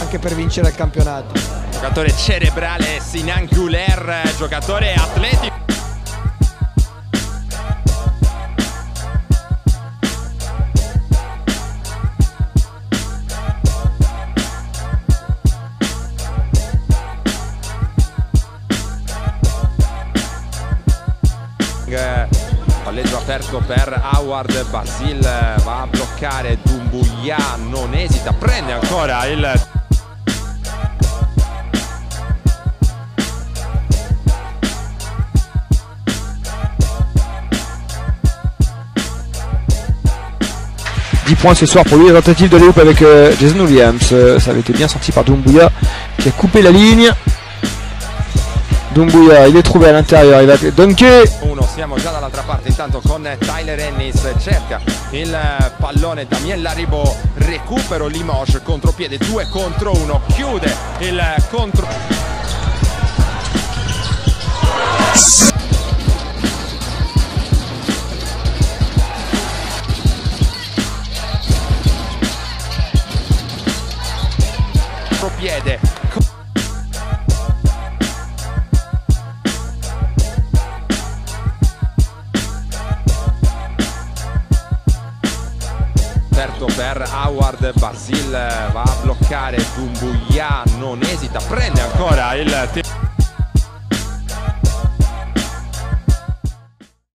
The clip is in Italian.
anche per vincere il campionato. Giocatore cerebrale Sinan Güler, giocatore atletico. Palleggio aperto per Howard, Basile va a bloccare Doumbouya, non esita, prende ancora il... « 10 points ce soir pour lui, la tentative de Léoup avec Jason Williams, ça avait été bien sorti par Doumbouya qui a coupé la ligne. Doumbouya, il est trouvé à l'intérieur, il va dunker. Siamo già dall'altra parte intanto con Tyler Ennis, cerca il pallone Damien Laribo, recupero Limoges, contropiede 2 contro 1, chiude il contro. Contropiede. Per Howard, Basile va a bloccare Doumbouya, non esita, prende ancora il